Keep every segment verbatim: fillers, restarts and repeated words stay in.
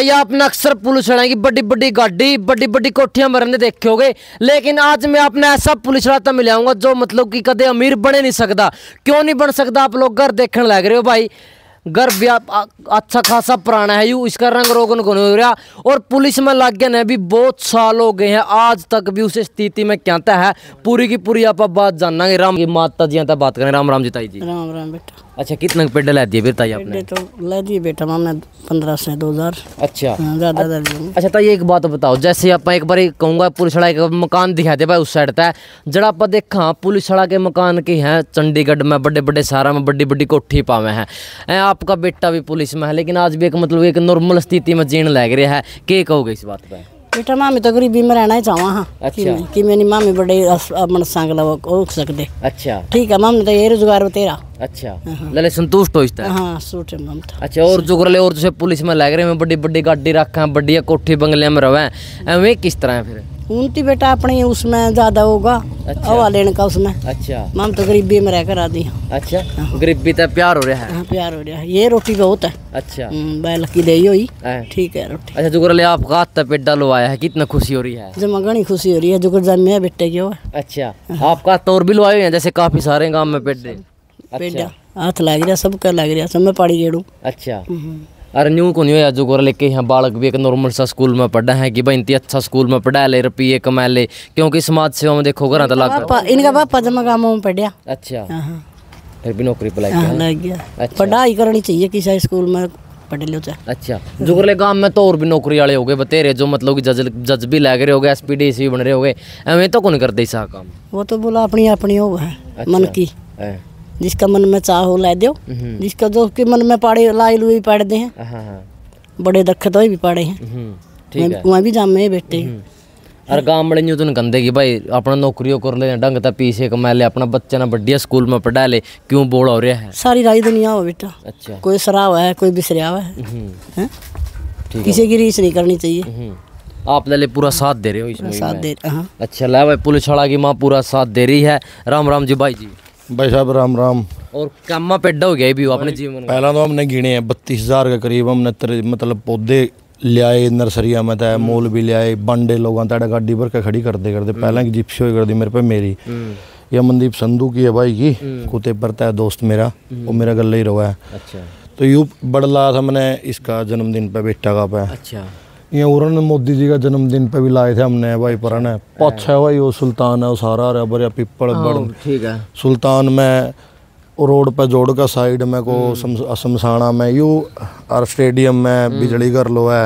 भाई आपने अक्सर पुलिस वाले की बड़ी बड़ी गाड़ी बड़ी बड़ी कोठियां मरने देखे होगे, लेकिन आज मैं अपने ऐसा पुलिस वाला तो मिलाऊंगा जो मतलब कि कदे अमीर बने नहीं सकता। क्यों नहीं बन सकता? आप लोग घर देखने लग रहे हो भाई, घर भी अच्छा खासा पुराना है, यू इसका रंग रोगन को नहीं हो रहा। और पुलिस में लग गया ना भी बहुत साल हो गए हैं, आज तक भी उस स्थिति में क्या है। पूरी की पूरी आप बात जानना है। राम की माता जी तक बात करें। राम राम जी ताई जी। राम राम बेटा। अच्छा, कितने पेड़ ला दिए फिर ताई आपने? तो ला दिए बेटा हमने पंद्रह से दो हजार। अच्छा ज्यादा। अच्छा ताई एक बात बताओ, जैसे आप एक बार कहूँगा पुलिस वाला एक मकान दिखा दे भाई उस साइड तक, जरा आप देखा पुलिस वाला के मकान के हैं चंडीगढ़ में बड़े बड़े शहरों में बड़ी बड़ी कोठी पावे हैं। आपका बेटा भी पुलिस में है, लेकिन आज भी एक मतलब एक नॉर्मल स्थिति में जीने लग रहा है। क्या कहोगे इस बात पर? बेटा मामी तो गरीबी में रहना ही चाहवा। हाँ अच्छा कि मेरी मामी बड़े मन सांगला रोक सकते। अच्छा ठीक है मामी तो ये रोजगार तेरा। अच्छा लले संतुष्ट हो इसका? हाँ सूट है ममता। अच्छा और जो करले और जैसे पुलिस में लग रहे हैं बड़ी बड़ी गाड़ी रखा बढ़िया कोठी बंगले में रहे हैं, किस तरह है फिर? उनती बेटा अपनी उसमें ज्यादा होगा। अच्छा। हवा लेने का उसमें। अच्छा माम तो गरीबी में रहकर आदि। अच्छा गरीबी तो प्यार हो रहा है। हाँ प्यार हो रहा है, ये रोटी बहुत है। अच्छा बैल की दही हुई ठीक है रोटी। अच्छा जो करले आपका हाथ पे पेट डालो आया है, कितना खुशी हो रही है? जमा घनी खुशी हो रही है जो कर जन्मे बेटे की। अच्छा आपका तौर भी लवाए हैं जैसे काफी सारे गाँव में पेडे पेड़ा हाथ लग रहा सबका लग रहा सब में पाड़ी गेड़ू। अच्छा अरे न्यू को नहीं हो जो गोर लेके यहाँ बालक भी एक नॉर्मल सा स्कूल में पढ़ा है कि भाई इतनी अच्छा स्कूल में पढ़ा ले रुपये कमा ले, क्योंकि समाज सेवा में देखो घर तो लग इनका पापा जमा गाँव में पढ़ा। अच्छा फिर भी नौकरी पर लग गया। पढ़ाई करनी चाहिए किसी स्कूल में पढ़े लो चाहे। अच्छा जो गोरले गाँव में तो और भी नौकरी वाले हो गए बतेरे जो मतलब कि जज जज भी लग रहे हो गए, एस पी डी सी बन रहे हो गए, एवं तो कौन करते इस काम? वो तो बोला अपनी अपनी हो है मन की, जिसका मन में चाह हो ला दो, जिसका जो के मन में पाड़े लाई लुई पढ़ दे हैं। बड़े दखत भी पढ़े हैं वहाँ भी जामे बैठे। अरे गाँव बड़े न्यू तो गंदे की भाई अपना नौकरियों कर ले ढंग तक पीछे कमा ले, अपना बच्चा ना बढ़िया स्कूल में पढ़ा ले, क्यों बोल हो रहा है? सारी राई दुनिया हो बेटा। अच्छा कोई शराब है कोई बिसरिया है, किसी की रीस नहीं करनी चाहिए। आप ले पूरा साथ दे रहे हो इसमें? साथ दे रहे हैं। अच्छा ला भाई पुलिस वाला की माँ पूरा साथ दे रही है। राम राम जी भाई जी। भाई साहब राम राम। और कामा पेड़ा हो गया भी अपने जीवन? पहला तो हमने गिने हैं बत्तीस हजार के करीब हमने मतलब पौधे लियाए नर्सरिया में था, मोल भी लियाए, बांडे लोग ताड़ा गाड़ी भर के खड़ी करते करते पहला की जिप्सी कर दी मेरे पे मेरी। ये मनदीप संधू की है भाई की कुत्ते परता है दोस्त मेरा, वो मेरा गले ही रहा है। अच्छा तो यू बड़ला था मैंने इसका जन्मदिन पे बेटा का पे। अच्छा ये उरन मोदी जी का जन्मदिन पे भी लाए थे हमने भाई परन है पक्ष है भाई वो सुल्तान है वो सारा रहा बड़े पिपड़ बड़ ठीक है सुल्तान में रोड पे जोड़ का साइड में को शमशाना में यू और स्टेडियम में बिजली कर लो है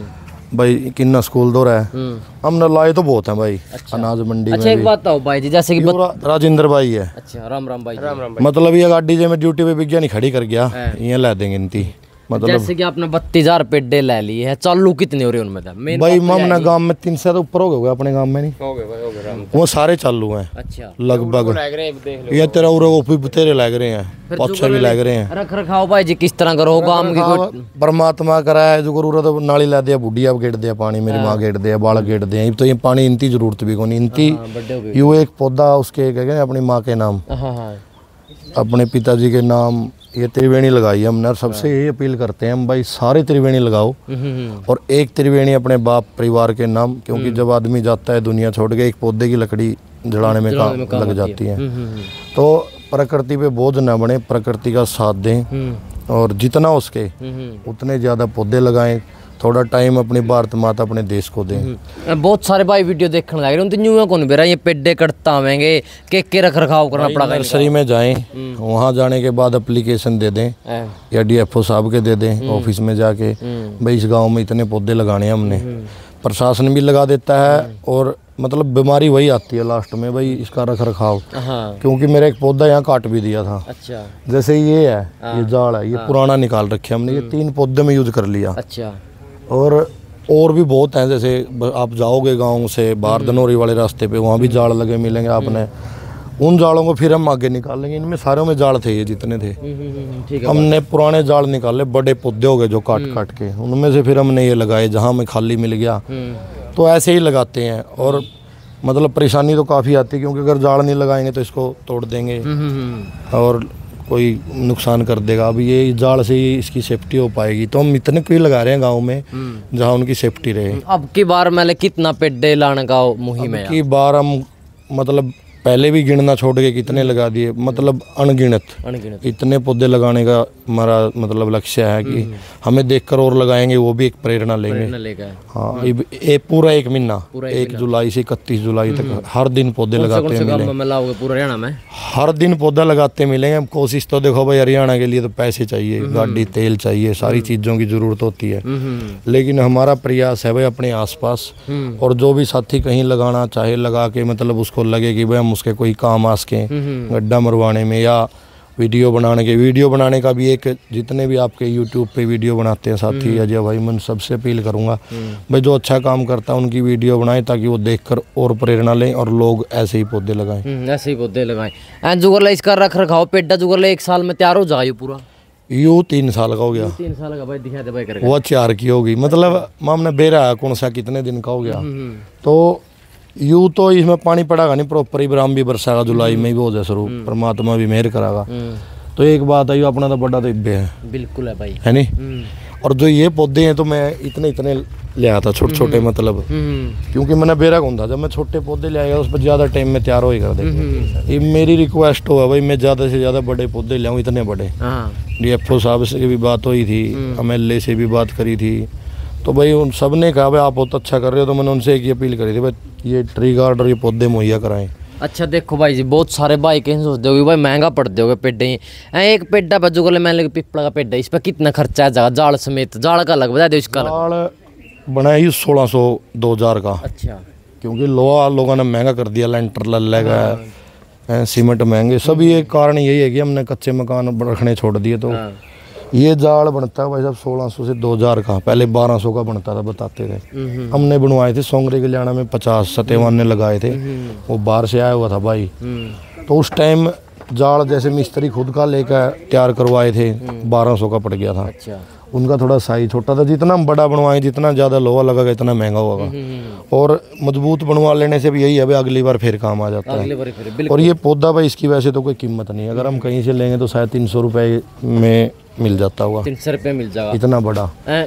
भाई किन्ना स्कूल दो है हमने लाए तो बहुत है भाई। अच्छा। अनाज मंडी अच्छा, में एक बात बताओ भाई जी जैसे कि बत... राजेंद्र भाई है। अच्छा राम राम भाई राम राम भाई। मतलब ये गाड़ी जो मैं ड्यूटी पे विज्ञानी खड़ी कर गया ये ला देंगे इनती मतलब जैसे कि आपने बत्तीस हजार पेडे ले लिए है, चालू कितने हो रहे उनमें? था भाई मामना गांव में तीन से तो ऊपर हो गए अपने गांव में नहीं हो गए भाई हो गए वो सारे चालू हैं। अच्छा लगभग ये तेरा उरे तेरे लग रहे हैं पौछे भी लग रहे हैं। रख रखाओ भाई जी किस तरह करो गांव की कोई परमात्मा कराया जो करूँ तो नाली ला दिया बुढ़िया गेट दिया पानी मेरी माँ गेट दिया बाल गेट दिया तो ये पानी इनती जरूरत भी कोनी इनती यू एक पौधा उसके क्या अपनी माँ के नाम अपने पिताजी के नाम ये त्रिवेणी लगाई हमने और सबसे यही अपील करते हैं हम भाई सारे त्रिवेणी लगाओ और एक त्रिवेणी अपने बाप परिवार के नाम, क्योंकि जब आदमी जाता है दुनिया छोड़ के एक पौधे की लकड़ी जलाने में काम लग जाती है। तो प्रकृति पे बोझ न बने, प्रकृति का साथ दें और जितना उसके उतने ज़्यादा पौधे लगाएं, थोड़ा टाइम अपनी भारत माता अपने देश को दें। बहुत सारे भाई वीडियो देखने लग रहे हैं तो न्यू कौन बेरा ये पेडे कटता आवेंगे के के रख रखाव करना पड़ेगा। नर्सरी में जाएं वहाँ जाने के बाद एप्लीकेशन दे दें या डीएफओ साहब के दे दें ऑफिस में जाके भाई इस गांव में इतने पौधे लगाने हैं हमने, प्रशासन भी लगा देता है और मतलब बीमारी वही आती है लास्ट में भाई इसका रख रखाव। क्योंकि मेरा एक पौधा यहाँ काट भी दिया था। अच्छा जैसे ये है ये जाड़ है ये पुराना निकाल रखे हमने, ये तीन पौधे में यूज कर लिया। अच्छा और और भी बहुत हैं, जैसे आप जाओगे गांव से बाहर धनौरी वाले रास्ते पे वहाँ भी जाड़ लगे मिलेंगे आपने, उन जाड़ों को फिर हम आगे निकाल लेंगे। इनमें सारों में जाड़ थे ये जितने थे हमने पुराने जाड़ निकाले, बड़े पौधे हो गए जो काट काट के उनमें से फिर हमने ये लगाए जहाँ हमें खाली मिल गया तो ऐसे ही लगाते हैं। और मतलब परेशानी तो काफ़ी आती है क्योंकि अगर जाड़ नहीं लगाएंगे तो इसको तोड़ देंगे और कोई नुकसान कर देगा। अब ये जाल से ही इसकी सेफ्टी हो पाएगी, तो हम इतने क्यों लगा रहे हैं गांव में जहां उनकी सेफ्टी रहे। अब की बार मैंने कितना पेड्डे लाने का मुहिम है? की बार हम मतलब पहले भी गिनना छोड़ के कितने लगा दिए, मतलब अनगिनत अनगिनत इतने पौधे लगाने का हमारा मतलब लक्ष्य है कि हमें देखकर और लगाएंगे, वो भी एक प्रेरणा लेंगे। लेगा हाँ, ये पूरा एक महीना एक जुलाई से इकतीस जुलाई तक हर दिन पौधे लगाते हैं मिलेंगे। पूरा हरियाणा में हर दिन पौधा लगाते मिलेंगे। कोशिश तो देखो भाई, हरियाणा के लिए तो पैसे चाहिए, गाड़ी तेल चाहिए, सारी चीज़ों की ज़रूरत होती है, लेकिन हमारा प्रयास है भाई अपने आसपास, और जो भी साथी कहीं लगाना चाहे लगा के मतलब उसको लगे कि भाई हम उसके कोई काम आ सकें, गड्ढा मरवाने में या वीडियो बनाने के। वीडियो बनाने का भी एक, जितने भी आपके यूट्यूब पे वीडियो बनाते हैं साथी अजय भाई, मैं सबसे अपील करूंगा भाई जो अच्छा काम करता है उनकी वीडियो बनाएं, ताकि वो देखकर और प्रेरणा लें और लोग ऐसे ही पौधे लगाएं। ऐसे ही पौधे लगाएं। जुगरला इसका रख रखाव पेड्डा जुगरला एक साल में तैयार हो जाए पूरा? यू तीन साल का हो गया। तीन साल का भाई दिखा दे भाई करके। वो चार की होगी, मतलब मामने बेरा है कौन सा कितने दिन का हो गया। तो यू तो इसमें पानी पड़ेगा नहीं प्रॉपर, इब्राहिम भी बरसागा जुलाई में भी हो जाए शुरू, परमात्मा भी मेहर करागा। तो एक बात है, अपना तो बड़ा तो इब्बे है, बिल्कुल है भाई, है नहीं। और जो ये पौधे हैं तो मैं इतने इतने ले आया था छोटे छोटे, मतलब क्योंकि मैंने बेरा कौन था, जब मैं छोटे पौधे ले आया उस पर ज़्यादा टाइम में तैयार हो ही कर देंगे। ये मेरी रिक्वेस्ट हुआ भाई, मैं ज़्यादा से ज़्यादा बड़े पौधे ले आऊँ, इतने बड़े। डी एफ ओ साहब से भी बात हुई थी, एम एल ए से भी बात करी थी, तो भाई उन सब ने कहा भाई आप बहुत अच्छा कर रहे हो, तो मैंने उनसे एक ही अपील करी थी भाई ये ट्री गार्ड और ये पौधे मुहैया कराएं। अच्छा देखो भाई जी, बहुत सारे भाई कहीं सोचते हो भाई महंगा पड़ते हो पेड्डे ही। एक पेड्डा बजू को मैंने पिपला का पेड्डा, इस पर कितना खर्चा है जाल, जाल समेत? जाल का अलग बता दो, इसका जाल बनाई सोलह सौ दो हजार का। अच्छा, क्योंकि लोहा लोगों ने महंगा कर दिया, लेंटर लगा, सीमेंट महंगे, सब ये कारण यही है कि हमने कच्चे मकान रखने छोड़ दिए। तो ये जाल बनता है भाई साहब सोलह सौ से दो हजार का, पहले बारह सौ का बनता था बताते थे। हमने बनवाए थे सोंगरे के लियाना में, पचास सत्यवान ने लगाए थे, वो बाहर से आया हुआ था भाई। तो उस टाइम जाल जैसे मिस्त्री खुद का लेकर तैयार करवाए थे, बारह सौ का पड़ गया था। अच्छा। उनका थोड़ा साइज छोटा था, जितना हम बड़ा बनवाए जितना ज़्यादा लोहा लगेगा इतना महंगा होगा, और मजबूत बनवा लेने से भी यही है भाई अगली बार फिर काम आ जाता है। और ये पौधा भाई इसकी वैसे तो कोई कीमत नहीं है, अगर हम कहीं से लेंगे तो शायद तीन सौ रुपये में मिल जाता हुआ, तीन सौ रुपये मिल जाएगा, इतना बड़ा।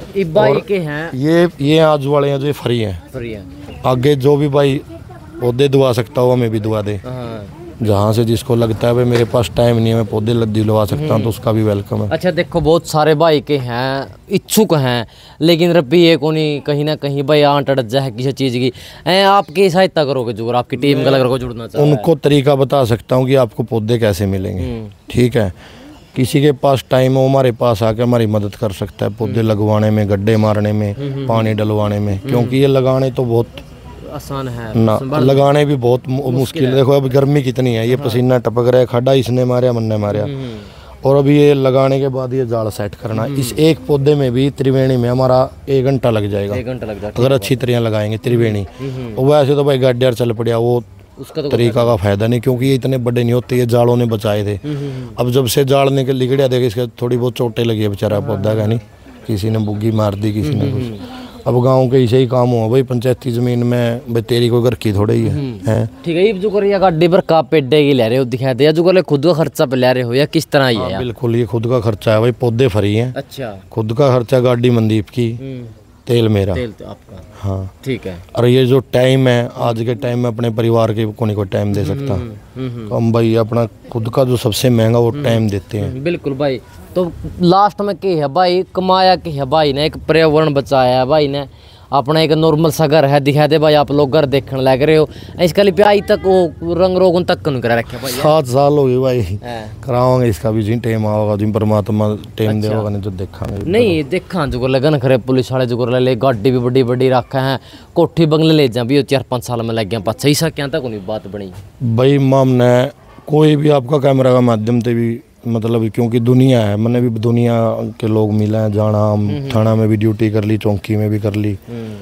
के हैं ये ये आज वाले हैं जो ये फ्री हैं, फ्री है। आगे जो भी भाई पौधे दुआ सकता हो हमें भी दुआ दे, जहाँ से जिसको लगता है भाई मेरे पास टाइम नहीं है मैं पौधे दिलवा सकता हूँ तो उसका भी वेलकम है। अच्छा देखो बहुत सारे भाई के हैं इच्छुक हैं, लेकिन रब्बी ये को नहीं कहीं ना कहीं भाई आंट अड़ जाए किसी चीज़ की, आपकी सहायता करोगे जो आपकी टीम का लग जुड़ना चाहिए, उनको तरीका बता सकता हूँ कि आपको पौधे कैसे मिलेंगे। ठीक है, किसी के पास टाइम हो हमारे पास आके हमारी मदद कर सकता है पौधे लगवाने में, गड्ढे मारने में, पानी डलवाने में, क्योंकि ये लगाने तो बहुत आसान है ना, लगाने भी बहुत मुश्किल है। देखो अब गर्मी कितनी है, ये पसीना टपक रहा है, खड्डा इसने मारा मन ने मारा, और अभी ये लगाने के बाद ये जाल सेट करना, इस एक पौधे में भी त्रिवेणी में हमारा एक घंटा लग जाएगा, एक घंटा लग जाएगा अगर अच्छी तरह लगाएंगे त्रिवेणी। और वैसे तो भाई गाड़ियार चल पड़ा, वो उसका तो तरीका का फायदा नहीं, क्योंकि ये इतने बड़े नहीं होते, ये जालों ने बचाए थे। अब जब से जाल निकल लिगड़िया देखे इसके थोड़ी बहुत चोटें लगी है बेचारा पौधा का, नहीं किसी ने बुग्गी मार दी किसी ने कुछ। अब गांव के ऐसे ही काम हुआ भाई, पंचायती जमीन में भाई तेरी कोई घर की थोड़ी ही है। ठीक है, जो कर गाड़ी पर का पेड्डे की ले रहे हो दिखा दे, जो कर खुद का खर्चा पे ले रहे हो या किस तरह ही है? बिल्कुल ये खुद का खर्चा है भाई, पौधे फ्री हैं। अच्छा, खुद का खर्चा, गाड़ी मनदीप की, तेल मेरा, तेल तो आपका। हाँ ठीक है। और ये जो टाइम है आज के टाइम में अपने परिवार के को नहीं को टाइम दे सकता, तो हम भाई अपना खुद का जो सबसे महंगा वो टाइम देते हैं। बिल्कुल भाई, तो लास्ट में क्या है भाई, कमाया क्या है भाई ने, एक पर्यावरण बचाया है भाई ने, अपना एक नॉर्मल सा घर है, दिखा दे भाई आप लोग घर देखने लग रहे हो, इसका लिए आई तक वो रंग रोगन तक कौन करा रखे भाई? सात साल हो गए भाई, करावांगे इसका भी जी टाइम आओगा, जिन परमात्मा टाइम देगा नहीं तो देखांगे। नहीं देखा जो लगन खरे पुलिस वाले जो ले गाड़ी भी बड़ी बड़ी रखा है, कोठी बंगले ले जा भी चार पाँच साल में लग गया पाँच छह क्या तक नहीं बात बनी भाई। माम ने कोई भी आपका कैमरा का माध्यम से भी मतलब, क्योंकि दुनिया है, मैंने भी दुनिया के लोग मिले हैं, जाना थाना में भी ड्यूटी कर ली, चौकी में भी कर ली,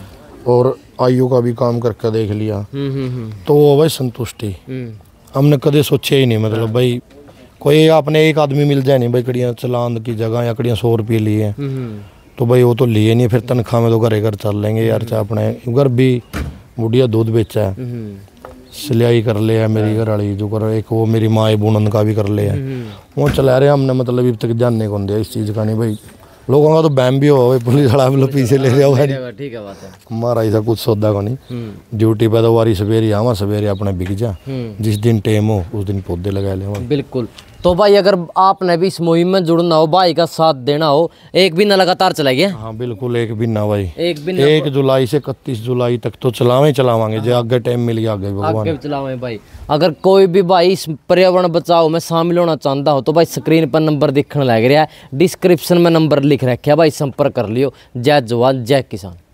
और आयु का भी काम करके देख लिया, तो वो भाई संतुष्टि हमने कदे सोचे ही नहीं। मतलब भाई कोई आपने एक आदमी मिल जाए नहीं भाई कड़ियाँ चलान की जगह या कड़ियाँ सौ रुपये लिए, तो भाई वो तो लिए नहीं, फिर तनख्वाह में तो घर घर चल लेंगे यार, चाहे अपने घर भी बुढ़िया दूध बेचा है, सिलाई कर लिया मेरी घर वाली जो कर, एक वो मेरी माँ बुनन का भी कर लिया। वो चला रहे हमने, मतलब अभी तक जानने को नहीं दिया इस चीज़ का। नहीं भाई लोगों का तो बैम भी हो, पुलिस वाला भी पीछे ले रहा होगा। ठीक है बात है, हमारा ऐसा कुछ सौदा को नहीं। ड्यूटी पे तो वारी सवेरे आवा, सवेरे अपने बिक जा, जिस दिन टाइम हो उस दिन पौधे लगा ले। बिल्कुल। तो भाई अगर आपने भी इस मुहिम में जुड़ना हो, भाई का साथ देना हो, एक महीना लगातार चलाएंगे। हाँ बिल्कुल, एक महीना भाई, एक महीना एक जुलाई से इकतीस जुलाई तक तो चलावे चलावांगे। जो आगे टाइम मिल गया आगे भगवान आगे चलावे भाई। अगर कोई भी भाई इस पर्यावरण बचाओ में शामिल होना चाहता हो तो भाई स्क्रीन पर नंबर दिखने लग रहा है, डिस्क्रिप्शन में नंबर लिख रखा है भाई, संपर्क कर लियो। जय जवान जय किसान।